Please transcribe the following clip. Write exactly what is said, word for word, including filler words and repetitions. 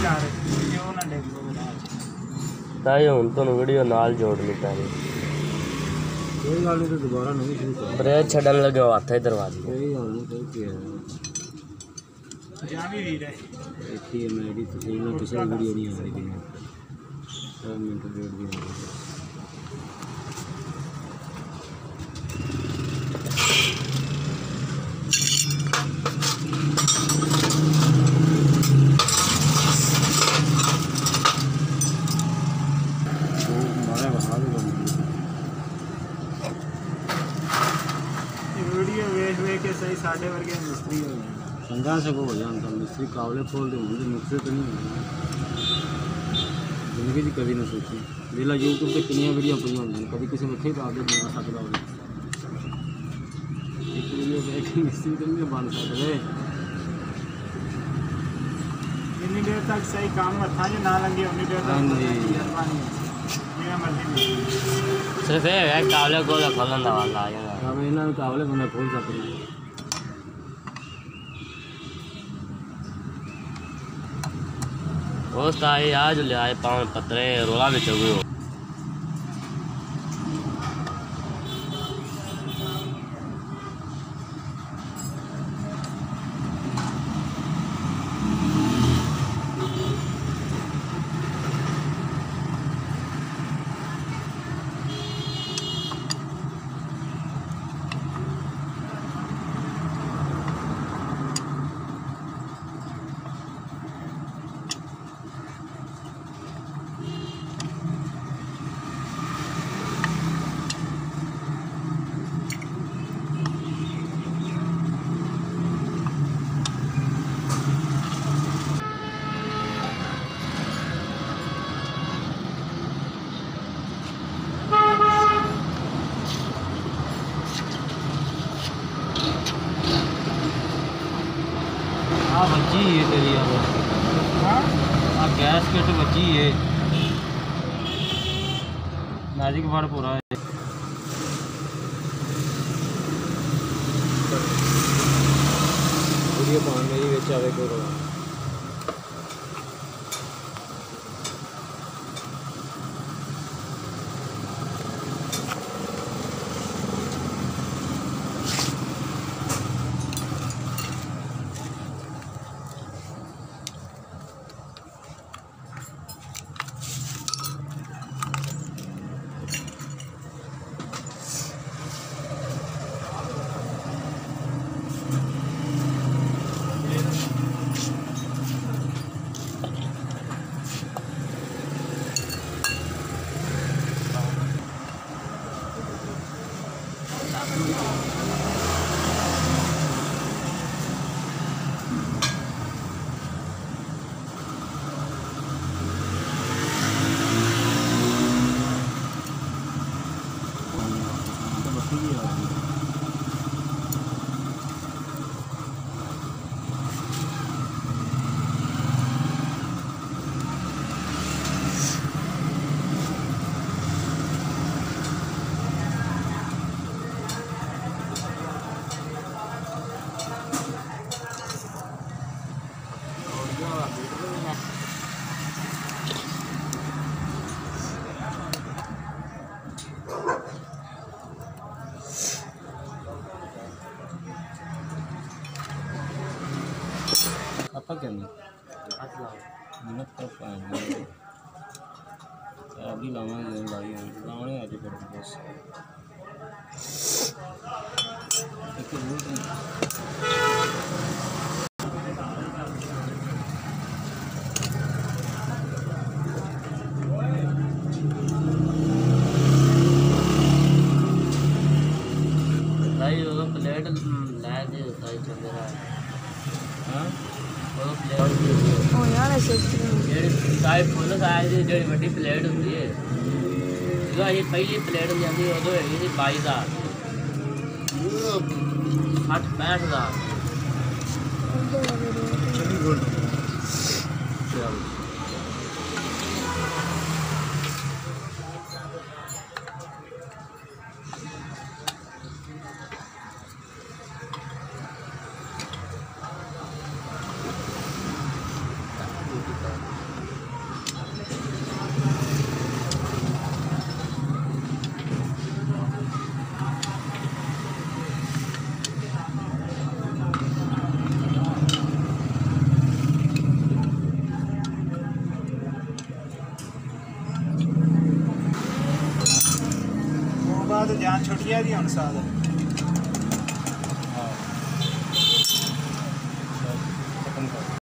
ताई हुन तो वीडियो नाल जोड़नी पैनी कोई गल नहीं तो दोबारा नहीं शुरू कर ब्रेक छड़न लगे हाथ ही दरवाजे कोई गल नहीं कोई क्या है जावी वीर है देखिए मैं एडिट तो सही ना पिछली वीडियो नहीं आ रही थी सब मिनट डेढ़ भी हो गया वीडियो वेख वेख के सही साढ़े वर्गे मिस्त्री हो जाए पंद्रह सौ को हो जाता मिस्त्री कावले खोल दे मुझे मिक्सर तो नहीं होना जिंदगी की कभी ना सोची मेरा यूट्यूब पे कितनी वीडियो पड़ी होंगी कभी किसी ने खेत आगे बना सकता हो एक वीडियो देख मिस्त्री तो नहीं बन सकते जितनी देर तक सही काम था जो ना लगे उतनी देर तक मेरा मर्जी सिर्फ ये है कावले को खोलन दा वाला आ जाएगा अब इन्हें कावले बंदा खोल सकते हैं दोस्त आए आज ले आए पाँव पत्रे रोला भी चल गए हाँ बच्ची है तेरी अब हाँ गैस किट बच्ची है मैजिक बार पूरा है वीडियो पान मेरी बेच आवे करो apa kan minat apa अभी लावा भाई लाने आते पर बस एक रूट भाई वो प्लेट ला दे भाई चल रहा है हां वो प्लेट ओ यार ऐसे ये टाइप फुल साइज दी जेडी बड़ी प्लेट होती है जो ये पहली प्लेट जाती है वो है बाईस हज़ार साठ पैंसठ हज़ार चलिए बोल चलो बाद जान छुट्टिया दी हुण साल